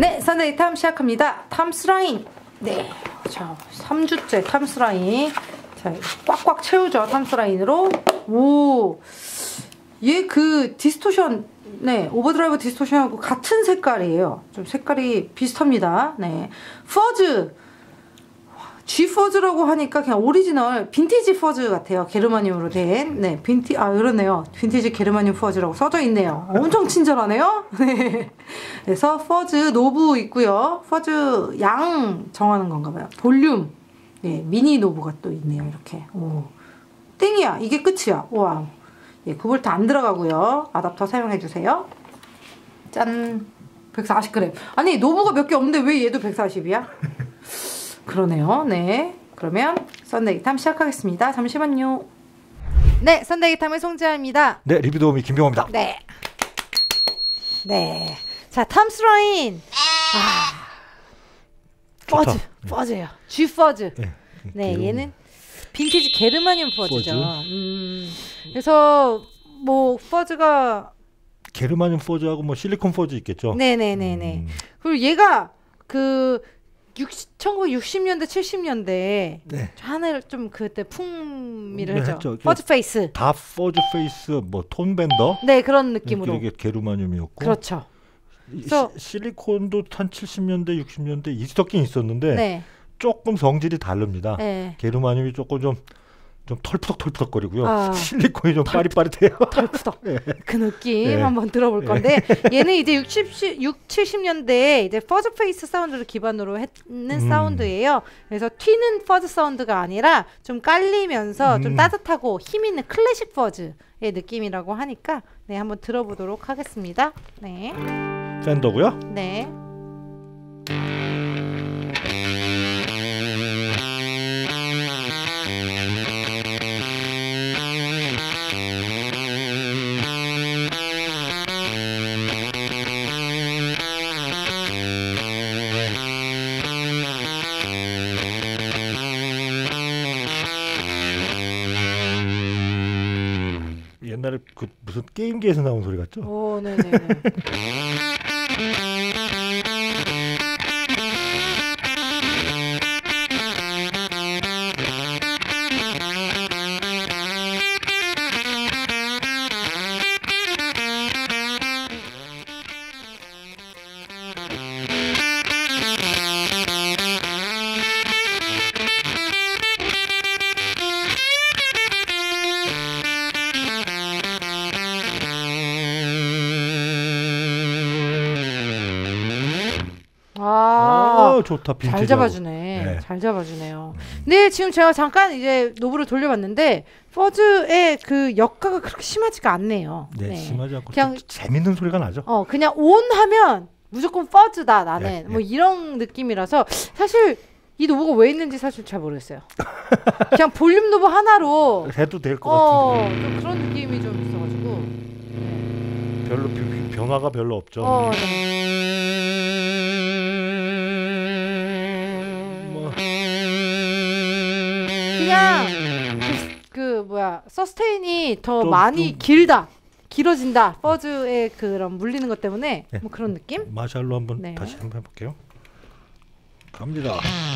네, 썬데이 탐 시작합니다. 탐스라인. 네, 자 3주째 탐스라인. 자 꽉꽉 채우죠. 탐스라인으로. 오, 얘 그 디스토션, 네, 오버드라이브 디스토션하고 같은 색깔이에요. 좀 색깔이 비슷합니다. 네, 퍼즈. G 퍼즈라고 하니까 그냥 오리지널 빈티지 퍼즈 같아요. 게르마늄으로 된. 네, 그러네요. 빈티지 게르마늄 퍼즈라고 써져 있네요. 엄청 친절하네요. 네. 그래서 퍼즈 노브 있고요. 퍼즈 양 정하는 건가 봐요. 볼륨. 네, 미니 노브가 또 있네요. 이렇게. 오. 땡이야. 이게 끝이야. 와. 예, 9V 안 들어가고요. 아답터 사용해 주세요. 짠. 140g. 아니, 노브가 몇 개 없는데 왜 얘도 140이야? 그러네요. 네. 그러면 썬데이 탐 시작하겠습니다. 잠시만요. 네, 썬데이 탐의 송지아입니다. 네, 리뷰 도우미 김병호입니다. 네. 네. 자, 탐스라인. 퍼즈. 퍼즈예요. G 퍼즈. 네. 네, 얘는 빈티지 게르마늄 퍼즈죠. 그래서 뭐 퍼즈가 게르마늄 퍼즈하고 뭐 실리콘 퍼즈 있겠죠. 네네네네. 그리고 얘가 그 1960년대 70년대 네. 하늘 좀 그때 풍미를 했죠. 퍼즈 페이스. 다 퍼즈 페이스 뭐 톤 밴더. 네, 그런 느낌으로. 이게 게르마늄이었고. 그렇죠. 실리콘도 한 70년대 60년대 있었긴 있었는데 네. 조금 성질이 다릅니다. 네. 게르마늄이 조금 좀 털푸덕거리고요. 실리콘이 좀 빠릿빠릿해요. 털푸덕. 네. 그 느낌 한번 들어볼 건데 얘는 이제 70년대에 이제 퍼즈 페이스 사운드를 기반으로 했는 사운드예요. 그래서 튀는 퍼즈 사운드가 아니라 좀 깔리면서 좀 따뜻하고 힘 있는 클래식 퍼즈의 느낌이라고 하니까 네, 한번 들어보도록 하겠습니다. 네. 팬더고요. 네. 옛날에 그 무슨 게임기에서 나온 소리 같죠? 오, 네네. 좋다. 빈티지하고. 잘 잡아주네. 네. 잘 잡아주네요. 네, 지금 제가 잠깐 이제 노브를 돌려봤는데 퍼즈의 그 역가가 그렇게 심하지가 않네요. 네, 네. 심하지 않고 그냥 재밌는 소리가 나죠. 그냥 온 하면 무조건 퍼즈다 나는. 뭐 이런 느낌이라서 사실 이 노브가 왜 있는지 사실 잘 모르겠어요. 그냥 볼륨 노브 하나로 해도 될 것 같은데. 좀 그런 느낌이 좀 있어가지고. 네. 별로 변화가 별로 없죠. 네. 그냥 그 뭐야 서스테인이 더 많이 길어진다. 퍼즈의 그런 물리는 것 때문에 뭐 그런 느낌? 마샬로 한번 다시 한번 해볼게요. 갑니다.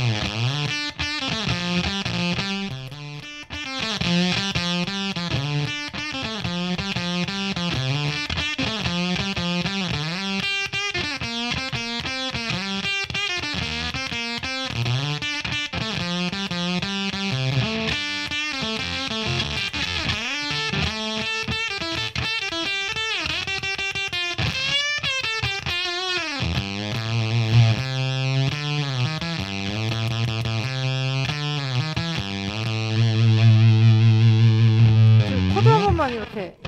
이렇게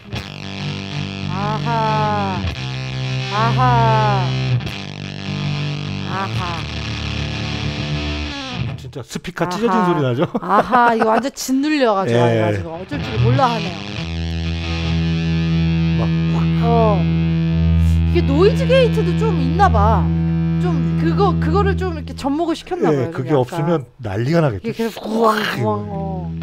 아하 진짜 스피커 찢어진 소리 나죠? 아하, 이거 완전 짓눌려가지고 어쩔 줄 몰라 하네요. 이게 노이즈 게이트도 좀 있나봐. 좀 그거를 좀 이렇게 접목을 시켰나봐요. 그게 없으면 난리가 나겠죠. 이게 계속 구왕.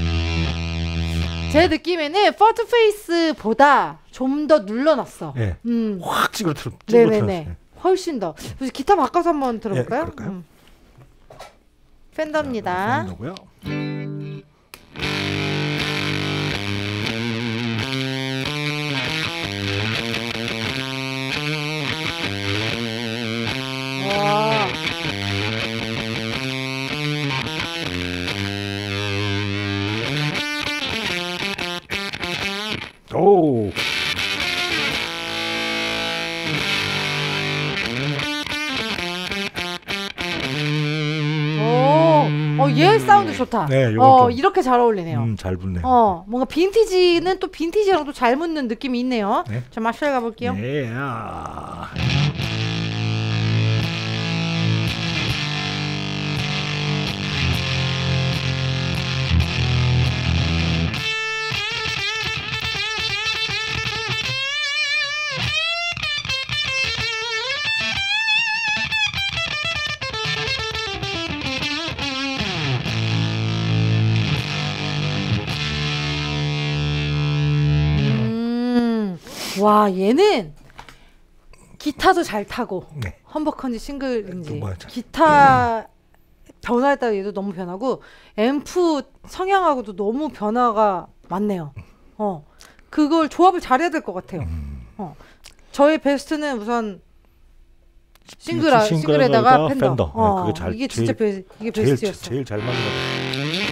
제 느낌에는 퍼즈 페이스보다 좀 더 눌러놨어. 확 찌그러뜨렸어. 네네네. 훨씬 더. 기타 바꿔서 한번 들어볼까요? 예, 그럴까요? 팬더입니다. 팬더고요. 와. 오. 얘 사운드 좋다. 네, 요건 좀 이렇게 잘 어울리네요. 잘 붙네요. 뭔가 빈티지는 또 빈티지랑 또 잘 묻는 느낌이 있네요. 네. 자, 마샬 가볼게요. 네. 와, 얘는 기타도 잘 타고 네. 험버컨지 싱글인지 맞아. 기타 변화에 따라 얘도 너무 변하고 앰프 성향하고도 너무 변화가 많네요. 그걸 조합을 잘해야 될 것 같아요. 저의 베스트는 우선 싱글에다가 팬더. 네, 그게 잘, 이게 진짜 이게 제일, 베스트였어. 제일 잘 맞는 것 같아요.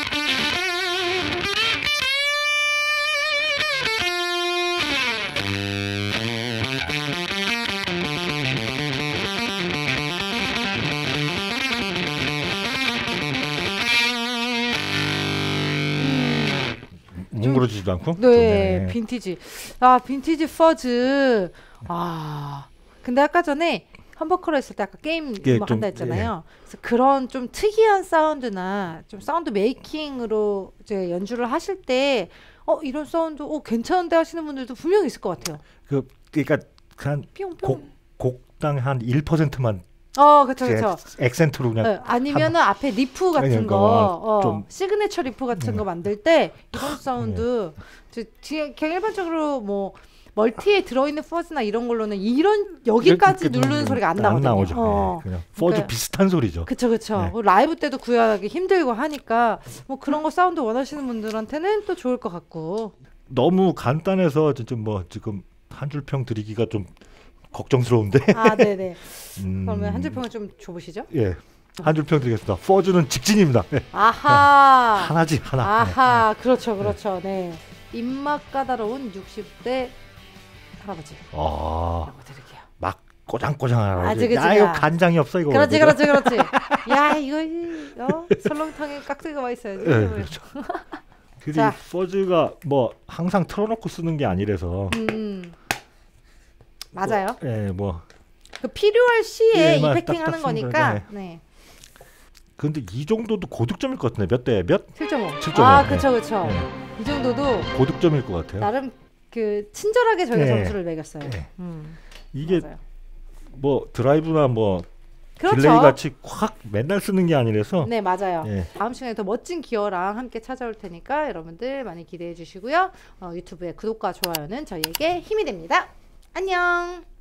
뭉그러지지도 않고. 네, 좋네. 빈티지. 빈티지 퍼즈. 근데 아까 전에 험버커러 했을 때 아까 게임 뭐 한다 했잖아요. 그래서 그런 좀 특이한 사운드나 좀 사운드 메이킹으로 이제 연주를 하실 때 이런 사운드 괜찮은데 하시는 분들도 분명히 있을 것 같아요. 그러니까 한 곡당 한 1%만 그쵸. 액센트로 그냥 아니면은 앞에 리프 같은 거, 좀 시그네처 리프 같은 거 만들 때 이런 사운드 그냥 일반적으로 뭐 멀티에 들어있는 퍼즈나 이런 걸로는 이런 여기까지 누르는 소리가 안 나거든요. 나오죠. 그냥 퍼즈 비슷한 소리죠. 그쵸. 라이브 때도 구하기 힘들고 하니까 뭐 그런 거 사운드 원하시는 분들한테는 또 좋을 것 같고. 너무 간단해서 뭐 지금 한 줄 평 드리기가 좀 걱정스러운데. 네네. 그러면 한 줄 평을 좀 줘보시죠. 예, 한 줄 평 드리겠습니다. 퍼즈는 직진입니다. 아하. 하나지 하나. 아하, 그렇죠. 네. 입맛 까다로운 60대 할아버지. 라고 드릴게요. 막 꼬장꼬장하라. 그치. 이거 간장이 없어 이거. 그렇지. 야, 이거 설렁탕에 깍두기가 와 있어야지. 네, 그렇죠. 퍼즈가 뭐 항상 틀어놓고 쓰는 게 아니라서. 맞아요. 그 필요할 시에 이펙팅 하는 거니까. 네. 근데 이 정도도 고득점일 것 같은데 몇 대 몇? 7.5. 7.5. 그쵸. 이 정도도 고득점일 것 같아요. 나름 친절하게 저희가 점수를 매겼어요. 이게 맞아요. 뭐 드라이브나 뭐 그렇죠. 딜레이 같이 확 맨날 쓰는 게 아니라서. 네, 맞아요. 다음 시간에 더 멋진 기어랑 함께 찾아올 테니까 여러분들 많이 기대해 주시고요. 유튜브의 구독과 좋아요는 저희에게 힘이 됩니다. 안녕.